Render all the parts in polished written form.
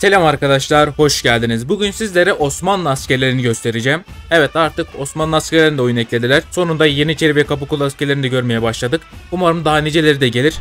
Selam arkadaşlar, hoş geldiniz. Bugün sizlere Osmanlı askerlerini göstereceğim. Evet, artık Osmanlı askerlerini de oyun eklediler. Sonunda Yeniçeri ve Kapıkulu askerlerini de görmeye başladık. Umarım daha niceleri de gelir.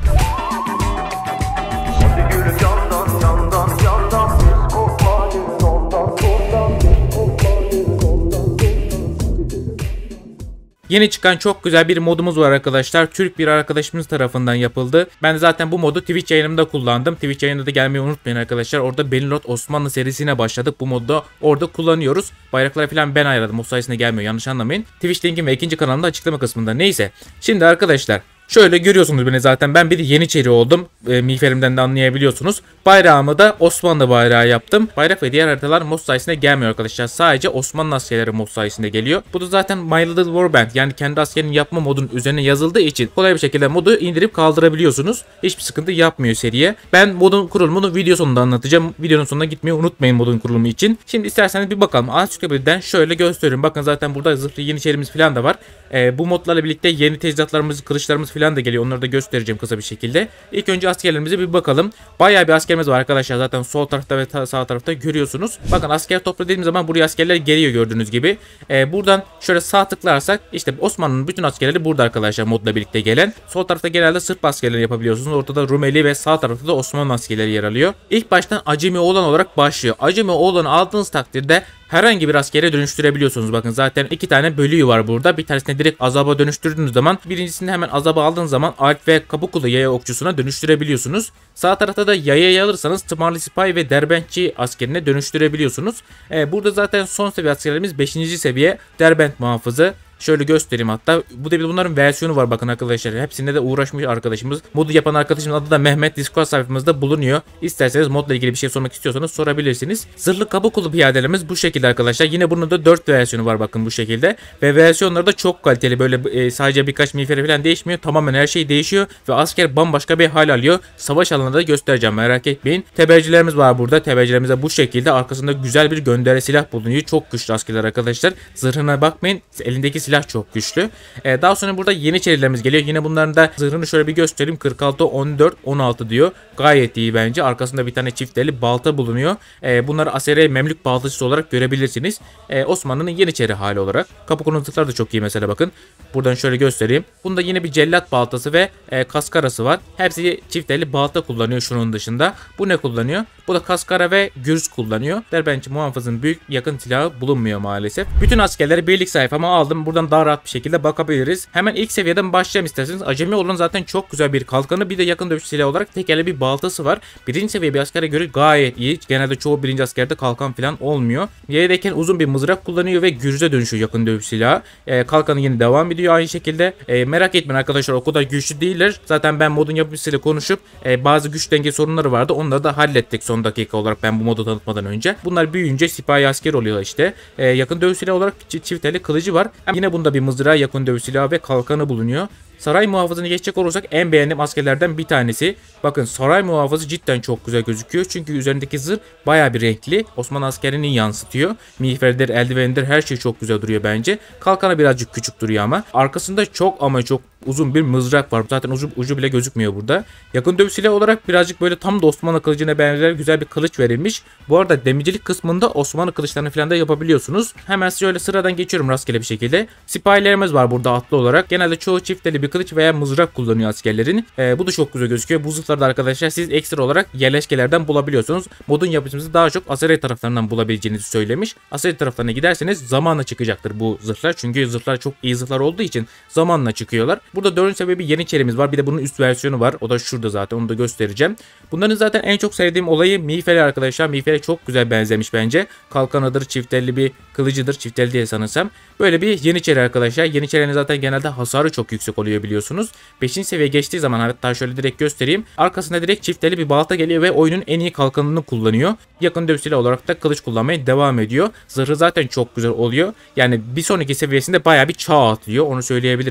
Yeni çıkan çok güzel bir modumuz var arkadaşlar. Türk bir arkadaşımız tarafından yapıldı. Ben de zaten bu modu Twitch yayınımda kullandım. Twitch yayınında da gelmeyi unutmayın arkadaşlar. Orada Belirot Osmanlı serisine başladık. Bu modda orada kullanıyoruz. Bayrakları falan ben ayarladım. O sayesinde gelmiyor. Yanlış anlamayın. Twitch linkim ve ikinci kanalımda açıklama kısmında. Neyse. Şimdi arkadaşlar, şöyle görüyorsunuz beni zaten. Ben bir Yeniçeri oldum. Miğferimden de anlayabiliyorsunuz. Bayrağımı da Osmanlı bayrağı yaptım. Bayrak ve diğer haritalar mod sayesinde gelmiyor arkadaşlar. Sadece Osmanlı askerleri mod sayesinde geliyor. Bu da zaten My Little Warband, yani kendi askerini yapma modun üzerine yazıldığı için kolay bir şekilde modu indirip kaldırabiliyorsunuz. Hiçbir sıkıntı yapmıyor seriye. Ben modun kurulumunu video sonunda anlatacağım. Videonun sonuna gitmeyi unutmayın modun kurulumu için. Şimdi isterseniz bir bakalım. Ansiklopediden şöyle gösteriyorum. Bakın zaten burada zırhlı Yeniçerimiz falan da var. Bu modlarla birlikte yeni teçhizatlarımız, kılıçlarımız falan da geliyor. Onları da göstereceğim kısa bir şekilde. İlk önce askerlerimize bir bakalım. Bayağı bir askerimiz var arkadaşlar. Zaten sol tarafta ve sağ tarafta görüyorsunuz. Bakın asker topla dediğim zaman buraya askerler geliyor gördüğünüz gibi. Buradan şöyle sağ tıklarsak işte Osmanlı'nın bütün askerleri burada arkadaşlar, modla birlikte gelen. Sol tarafta genelde Sırp askerleri yapabiliyorsunuz. Ortada Rumeli ve sağ tarafta da Osmanlı askerleri yer alıyor. İlk baştan Acemi Oğlan olarak başlıyor. Acemi Oğlan'ı aldığınız takdirde herhangi bir askere dönüştürebiliyorsunuz. Bakın zaten iki tane bölüğü var burada. Bir tanesini direkt azaba dönüştürdüğünüz zaman, birincisini hemen azaba aldığınız zaman Alp ve Kapıkulu yaya okçusuna dönüştürebiliyorsunuz. Sağ tarafta da yayayı alırsanız Tımarlı Sipahi ve Derbentçi askerine dönüştürebiliyorsunuz. Burada zaten son seviye askerlerimiz 5. seviye Derbent muhafızı. Şöyle göstereyim hatta. Bu da bunların versiyonu var bakın arkadaşlar. Hepsinde de uğraşmış arkadaşımız. Modu yapan arkadaşımın adı da Mehmet. Discord sayfamızda bulunuyor. İsterseniz modla ilgili bir şey sormak istiyorsanız sorabilirsiniz. Zırhlı Kapıkulu piyadelerimiz bu şekilde arkadaşlar. Yine bunun da 4 versiyonu var bakın bu şekilde. Ve versiyonları da çok kaliteli. Böyle sadece birkaç miğferi falan değişmiyor. Tamamen her şey değişiyor. Ve asker bambaşka bir hal alıyor. Savaş alanında da göstereceğim, merak etmeyin. Tebercilerimiz var burada. Tebercilerimize bu şekilde arkasında güzel bir göndere silah bulunuyor. Çok güçlü askerler arkadaşlar. Zırhına bakmayın. Elindeki silah çok güçlü. Daha sonra burada Yeniçerilerimiz geliyor. Yine bunların da zırhını şöyle bir göstereyim. 46, 14, 16 diyor. Gayet iyi bence. Arkasında bir tane çifteli balta bulunuyor. Bunları Asere Memlük baltacısı olarak görebilirsiniz. Osmanlı'nın Yeniçeri hali olarak. Kapıkulu'nun zırhları da çok iyi mesela bakın. Buradan şöyle göstereyim. Bunda yine bir cellat baltası ve kaskarası var. Hepsi çifteli balta kullanıyor şunun dışında. Bu ne kullanıyor? Bu da kaskara ve gürz kullanıyor. Derbentçi muhafızın büyük yakın silahı bulunmuyor maalesef. Bütün askerleri birlik sayfama aldım. Buradan daha rahat bir şekilde bakabiliriz. Hemen ilk seviyeden başlayalım isterseniz. Acemi olan zaten çok güzel bir kalkanı, bir de yakın dövüş silahı olarak tekerle bir baltası var. Birinci seviye bir askere göre gayet iyi. Genelde çoğu birinci askerde kalkan falan olmuyor. Yerdeyken uzun bir mızrak kullanıyor ve gürze dönüşüyor yakın dövüş silahı. Kalkanı yine devam ediyor aynı şekilde. Merak etmeyin arkadaşlar, o kadar güçlü değiller. Zaten ben modun yapımcısıyla konuşup bazı güç denge sorunları vardı. Onları da hallettik son dakika olarak ben bu modu tanıtmadan önce. Bunlar büyüyünce sipahi asker oluyor işte. Yakın dövüş silahı olarak çifteli kılıcı var. Yine bunda bir mızrağı, yakın dövüş silahı ve kalkanı bulunuyor. Saray muhafızını geçecek olursak en beğendiğim askerlerden bir tanesi. Bakın saray muhafızı cidden çok güzel gözüküyor. Çünkü üzerindeki zırh bayağı bir renkli. Osmanlı askerini yansıtıyor. Miğferidir, eldivenidir, her şey çok güzel duruyor bence. Kalkanı birazcık küçük duruyor ama. Arkasında çok ama çok uzun bir mızrak var. Zaten ucu bile gözükmüyor burada. Yakın dövüş silahı olarak birazcık böyle tam da Osmanlı kılıcına benzer güzel bir kılıç verilmiş. Bu arada demircilik kısmında Osmanlı kılıçlarını falan da yapabiliyorsunuz. Hemen şöyle sıradan geçiyorum rastgele bir şekilde. Sipahilerimiz var burada atlı olarak. Genelde çoğu çifteli bir kılıç veya mızrak kullanıyor askerlerin. Bu da çok güzel gözüküyor. Bu zırhları arkadaşlar siz ekstra olarak yerleşkelerden bulabiliyorsunuz. Modun yapımcısı daha çok Aseri taraflarından bulabileceğinizi söylemiş. Aseri taraflarına giderseniz zamanla çıkacaktır bu zırhlar. Çünkü zırhlar çok iyi zırhlar olduğu için zamanla çıkıyorlar. Burada 4. sebebi Yeniçerimiz var. Bir de bunun üst versiyonu var. O da şurada zaten. Onu da göstereceğim. Bunların zaten en çok sevdiğim olayı miğferi arkadaşlar. Miğferi çok güzel benzemiş bence. Kalkanıdır, çiftelli bir kılıcıdır. Çifteli diye sanırsam. Böyle bir Yeniçeri arkadaşlar. Yeniçerinin zaten genelde hasarı çok yüksek oluyor biliyorsunuz. 5. seviye geçtiği zaman hatta şöyle direkt göstereyim. Arkasında direkt çifteli bir balta geliyor ve oyunun en iyi kalkanını kullanıyor. Yakın dövüş silahı olarak da kılıç kullanmaya devam ediyor. Zırhı zaten çok güzel oluyor. Yani bir sonraki seviyesinde bayağı bir çağ atlıyor. Onu söyleyebilirim.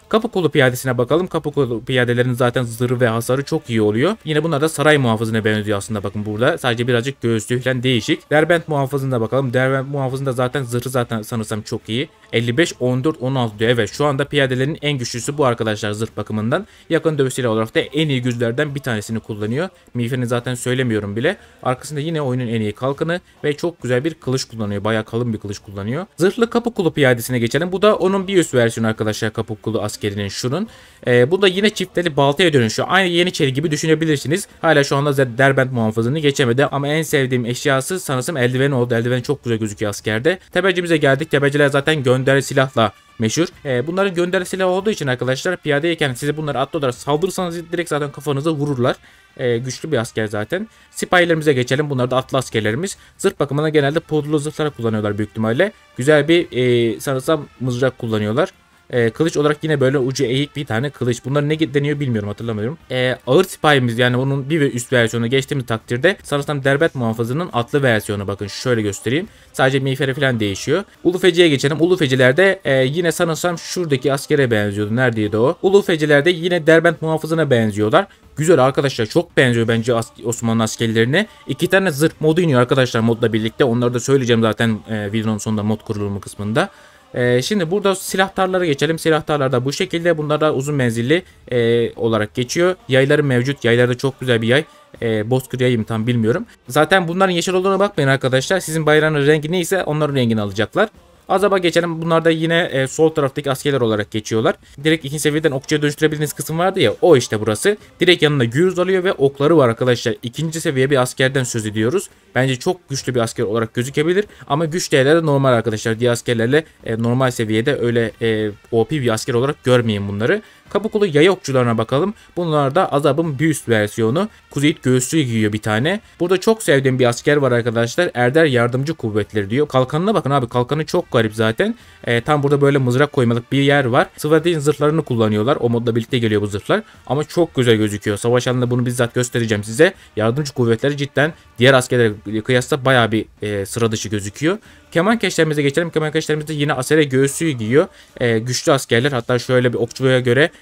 Kapıkulu piyadesine bakalım. Kapıkulu piyadelerin zaten zırhı ve hasarı çok iyi oluyor. Yine bunlar da saray muhafızına benziyor aslında, bakın burada. Sadece birazcık göğüslü falan değişik. Derbent muhafızına bakalım. Derbent muhafızında zaten zırhı zaten sanırsam çok iyi. 55, 14, 16 diyor. Evet, şu anda piyadelerin en güçlüsü bu arkadaşlar zırh bakımından. Yakın dövüş silahı olarak da en iyi güçlerden bir tanesini kullanıyor. Miğferini zaten söylemiyorum bile. Arkasında yine oyunun en iyi kalkanı ve çok güzel bir kılıç kullanıyor. Bayağı kalın bir kılıç kullanıyor. Zırhlı Kapıkulu piyadesine geçelim. Bu da onun bir üst versiyonu arkadaşlar, Kapıkulu askerinin şunun. Bu da yine çifteli baltaya dönüşüyor. Aynı Yeniçeri gibi düşünebilirsiniz. Hala şu anda Derbent muhafızını geçemedi ama en sevdiğim eşyası sanırsam eldiven oldu. Eldiven çok güzel gözüküyor askerde. Tepecimize geldik. Tepeciler zaten gönderi silahla meşhur. Bunların gönderi silahı olduğu için arkadaşlar piyadeyken size bunları atlı olarak saldırırsanız direkt zaten kafanıza vururlar. Güçlü bir asker zaten. Sipahilerimize geçelim. Bunlar da atlı askerlerimiz. Zırh bakımına genelde pudrulu zırhlar kullanıyorlar büyük ihtimalle. Güzel bir sanırsam mızrak kullanıyorlar. Kılıç olarak yine böyle ucu eğik bir tane kılıç. Bunlar ne deniyor bilmiyorum, hatırlamıyorum. Ağır sipahimiz, yani onun bir ve üst versiyonu geçtiğimiz takdirde sanırsam Derbent muhafızının atlı versiyonu, bakın şöyle göstereyim. Sadece miğferi falan değişiyor. Ulufeci'ye geçelim. Ulufeci'lerde yine sanırsam şuradaki askere benziyordu. Neredeydi o? Ulufeci'lerde yine Derbent muhafızına benziyorlar. Güzel arkadaşlar, çok benziyor bence Osmanlı askerlerine. 2 tane zırh modu iniyor arkadaşlar modla birlikte. Onları da söyleyeceğim zaten videonun sonunda mod kurulumu kısmında. Şimdi burada silahtarlara geçelim. Silahtarlar da bu şekilde. Bunlar da uzun menzilli olarak geçiyor. Yayları mevcut. Yaylar da çok güzel bir yay. Bozkır yayı mı tam bilmiyorum. Zaten bunların yeşil olduğuna bakmayın arkadaşlar. Sizin bayrağınız rengi neyse onların rengini alacaklar. Azaba geçelim. Bunlar da yine sol taraftaki askerler olarak geçiyorlar. Direkt ikinci seviyeden okçuya dönüştürebildiğiniz kısım vardı ya, o işte burası. Direkt yanında gürüz alıyor ve okları var arkadaşlar. İkinci seviye bir askerden söz ediyoruz. Bence çok güçlü bir asker olarak gözükebilir. Ama güç değerleri de normal arkadaşlar. Diğer askerlerle normal seviyede öyle OP bir asker olarak görmeyin bunları. Kapıkulu yaya okçularına bakalım. Bunlar da Azab'ın bir üst versiyonu. Kuzeyit göğüslüğü giyiyor bir tane. Burada çok sevdiğim bir asker var arkadaşlar. Erder Yardımcı Kuvvetleri diyor. Kalkanına bakın abi. Kalkanı çok garip zaten. Tam burada böyle mızrak koymalık bir yer var. Sıvadin zırhlarını kullanıyorlar. O modla birlikte geliyor bu zırhlar. Ama çok güzel gözüküyor. Savaş alanında bunu bizzat göstereceğim size. Yardımcı kuvvetleri cidden diğer askerlere kıyasla bayağı bir sıra dışı gözüküyor. Kemankeşlerimize geçelim. Kemankeşlerimizde yine asere göğüslüğü giyiyor. Güçlü askerler. Hatta şöyle bir okçuya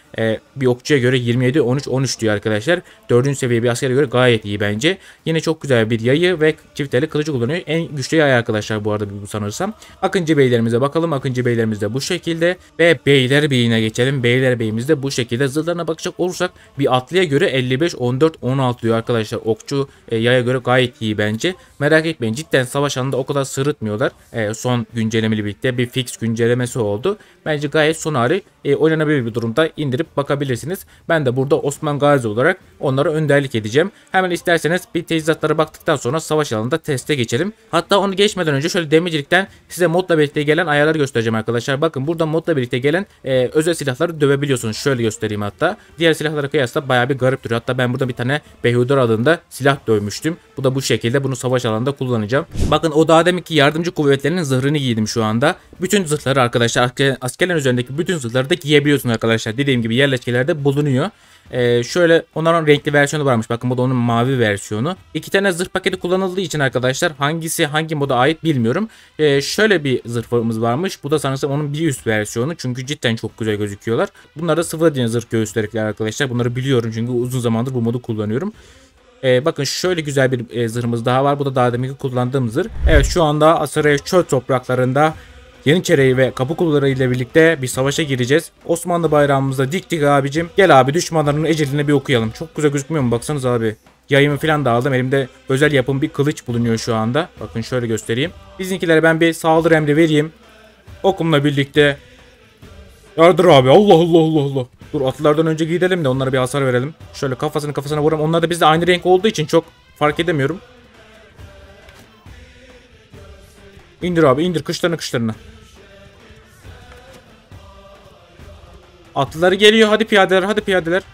göre 27, 13, 13 diyor arkadaşlar. 4. seviye bir askere göre gayet iyi bence. Yine çok güzel bir yayı ve çifteli kılıcı kullanıyor. En güçlü yay arkadaşlar bu arada bu sanırsam. Akıncı beylerimize bakalım. Akıncı beylerimiz de bu şekilde. Ve beylerbeyine geçelim. Beylerbeyimiz de bu şekilde. Zırhlarına bakacak olursak bir atlıya göre 55, 14, 16 diyor arkadaşlar. Okçu yaya göre gayet iyi bence. Merak etmeyin, cidden savaş alanında o kadar sırıtmıyorlar. Son güncellemeli birlikte bir fix güncellemesi oldu. Bence gayet son hali oynanabilir bir durumda, indirip bakabilirsiniz. Ben de burada Osman Gazi olarak onlara önderlik edeceğim. Hemen isterseniz bir teçhizatlara baktıktan sonra savaş alanında teste geçelim. Hatta onu geçmeden önce şöyle demircilikten size modla birlikte gelen ayarları göstereceğim arkadaşlar. Bakın burada modla birlikte gelen özel silahları dövebiliyorsunuz. Şöyle göstereyim hatta. Diğer silahlara kıyasla bayağı bir garip duruyor. Hatta ben burada bir tane Behudar adında silah dövmüştüm. Bu da bu şekilde, bunu savaş alanında kullanacağım. Bakın o daha deminki yardımcı kuvvetlerinin zırhını giydim şu anda. Bütün zırhları arkadaşlar, askerlerin üzerindeki bütün zırhları da giyebiliyorsunuz arkadaşlar. Dediğim gibi yerleşkelerde bulunuyor. Şöyle onların renkli versiyonu varmış. Bakın bu da onun mavi versiyonu. 2 tane zırh paketi kullanıldığı için arkadaşlar hangisi hangi moda ait bilmiyorum. Şöyle bir zırhımız varmış. Bu da sanırsam onun bir üst versiyonu. Çünkü cidden çok güzel gözüküyorlar. Bunlar da sıfır diye zırh göğüslerikler arkadaşlar. Bunları biliyorum çünkü uzun zamandır bu modu kullanıyorum. Bakın şöyle güzel bir zırhımız daha var. Bu da daha deminki kullandığım zırh. Evet, şu anda Asaraya çöl topraklarında Yeniçeri ve Kapıkuluları ile birlikte bir savaşa gireceğiz. Osmanlı bayrağımızda diktik abicim. Gel abi, düşmanların ecelini bir okuyalım. Çok güzel gözükmüyor mu? Baksanız abi. Yayımı falan da aldım. Elimde özel yapım bir kılıç bulunuyor şu anda. Bakın şöyle göstereyim. Bizimkilere ben bir saldırı emri vereyim. Okumla birlikte. Yardır abi. Allah Allah Allah Allah. Dur, atlılardan önce gidelim de onlara bir hasar verelim. Şöyle kafasına vuralım. Onlar da bizde aynı renk olduğu için çok fark edemiyorum. İndir abi, indir kışlarını. Atlıları geliyor. Hadi piyadeler.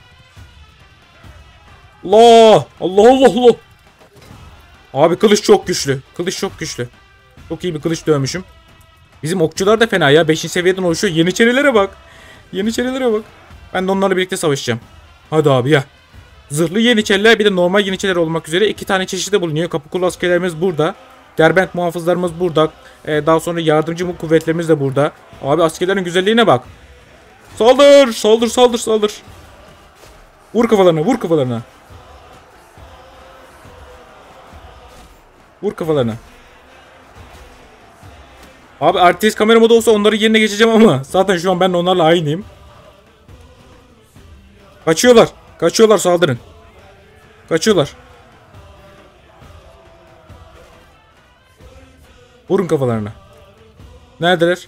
Allah Allah. Abi kılıç çok güçlü. Çok iyi bir kılıç dövmüşüm. Bizim okçular da fena ya. 5. seviyeden oluşuyor. Yeniçerilere bak. Ben de onlarla birlikte savaşacağım. Hadi abi ya. Zırhlı Yeniçeriler bir de normal Yeniçeriler olmak üzere 2 tane çeşidi bulunuyor. Kapıkulu askerlerimiz burada. Derbent muhafızlarımız burada. Daha sonra yardımcı kuvvetlerimiz de burada. Abi askerlerin güzelliğine bak. Saldır. Saldır saldır saldır. Vur kafalarına, vur kafalarına. Vur kafalarına. Abi RTS kamera modu olsa onların yerine geçeceğim ama zaten şu an ben onlarla aynıyım. Kaçıyorlar. Kaçıyorlar, saldırın. Kaçıyorlar. Vurun kafalarına. Neredeler?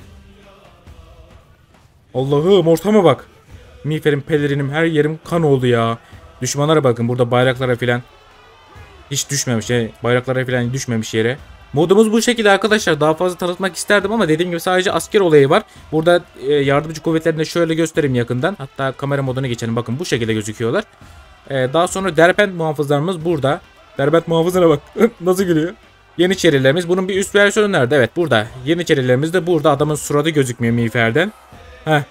Allah'ım, ortama bak. Miğferim, pelerinim, her yerim kan oldu ya. Düşmanlara bakın, burada bayraklara filan hiç düşmemiş. Bayraklara filan düşmemiş yere. Modumuz bu şekilde arkadaşlar. Daha fazla tanıtmak isterdim ama dediğim gibi sadece asker olayı var. Burada yardımcı kuvvetlerini de şöyle göstereyim yakından. Hatta kamera moduna geçelim. Bakın bu şekilde gözüküyorlar. Daha sonra Derbent muhafızlarımız burada. Derbent muhafızına bak. Nasıl gülüyor. Yeniçerilerimiz. Bunun bir üst versiyonu nerede? Evet, burada. Yeniçerilerimiz de burada. Adamın suratı gözükmüyor miğferden. Heh.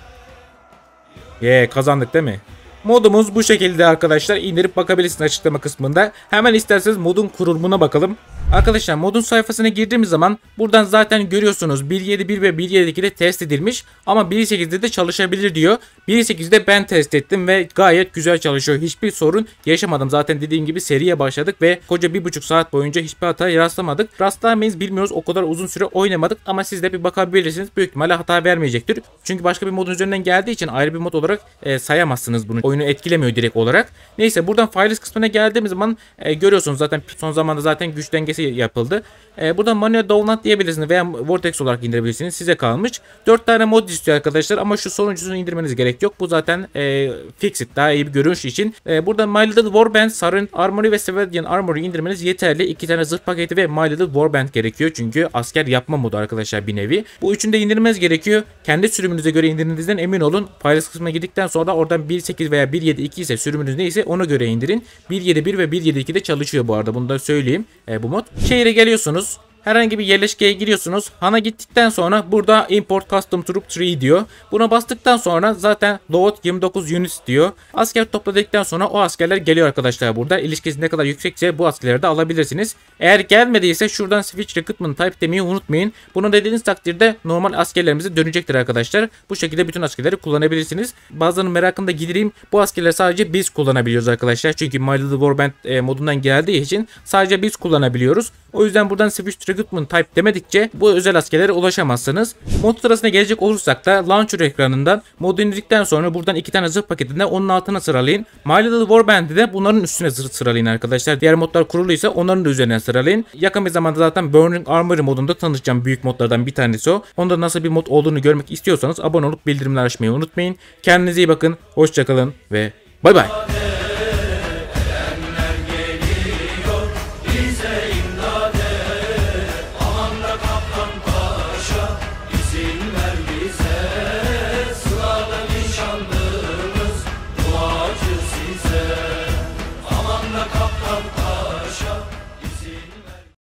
Kazandık değil mi? Modumuz bu şekilde arkadaşlar. İndirip bakabilirsiniz açıklama kısmında. Hemen isterseniz modun kurulumuna bakalım. Arkadaşlar modun sayfasına girdiğimiz zaman buradan zaten görüyorsunuz 1.7.1 ve 1.7.2'de test edilmiş ama 1.8'de de çalışabilir diyor. 1.8'de ben test ettim ve gayet güzel çalışıyor. Hiçbir sorun yaşamadım. Zaten dediğim gibi seriye başladık ve koca 1,5 saat boyunca hiçbir hataya rastlamadık. Rastlamayız, bilmiyoruz, o kadar uzun süre oynamadık ama siz de bir bakabilirsiniz. Büyük ihtimalle hata vermeyecektir. Çünkü başka bir modun üzerinden geldiği için ayrı bir mod olarak sayamazsınız bunu. Oyunu etkilemiyor direkt olarak. Neyse, buradan files kısmına geldiğimiz zaman görüyorsunuz zaten son zamanda zaten güç dengesi yapıldı. Buradan manuel download diyebilirsiniz veya vortex olarak indirebilirsiniz. Size kalmış. 4 tane mod istiyor arkadaşlar ama şu sonuncusunu indirmeniz gerek yok. Bu zaten fixit, daha iyi bir görünüş için. Burada My Little Warband, Sarent Armory ve Civilian Armory indirmeniz yeterli. 2 tane zırh paketi ve My Little Warband gerekiyor. Çünkü asker yapma modu arkadaşlar bir nevi. Bu üçünü de indirmeniz gerekiyor. Kendi sürümünüze göre indirdiğinizden emin olun. Files kısmına girdikten sonra oradan 1.8 veya 1.7.2 ise sürümünüz neyse ona göre indirin. 1.7.1 ve 1.7.2'de çalışıyor bu arada. Bunu da söyleyeyim. Bu mod. Şehre geliyorsunuz. Herhangi bir yerleşkeye giriyorsunuz. Han'a gittikten sonra burada Import Custom Troop 3 diyor. Buna bastıktan sonra zaten Load 29 units diyor. Asker topladıktan sonra o askerler geliyor arkadaşlar burada. İlişkisi ne kadar yüksekse bu askerleri de alabilirsiniz. Eğer gelmediyse şuradan Switch Recruitment Type demeyi unutmayın. Bunu dediğiniz takdirde normal askerlerimize dönecektir arkadaşlar. Bu şekilde bütün askerleri kullanabilirsiniz. Bazılarının merakını da gidereyim. Bu askerleri sadece biz kullanabiliyoruz arkadaşlar. Çünkü My Little Warband modundan geldiği için sadece biz kullanabiliyoruz. O yüzden buradan Switch Recruitment Type demedikçe bu özel askerlere ulaşamazsınız. Mod sırasına gelecek olursak da Launcher ekranından modu indirdikten sonra buradan 2 tane zırh paketinde onun altına sıralayın. My Little Warband'i de bunların üstüne sıralayın arkadaşlar. Diğer modlar kuruluysa onların da üzerine sıralayın. Yakın bir zamanda zaten Burning Armory modunda tanıtacağım, büyük modlardan bir tanesi o. Onda nasıl bir mod olduğunu görmek istiyorsanız abone olup bildirimleri açmayı unutmayın. Kendinize iyi bakın. Hoşçakalın ve bay bay.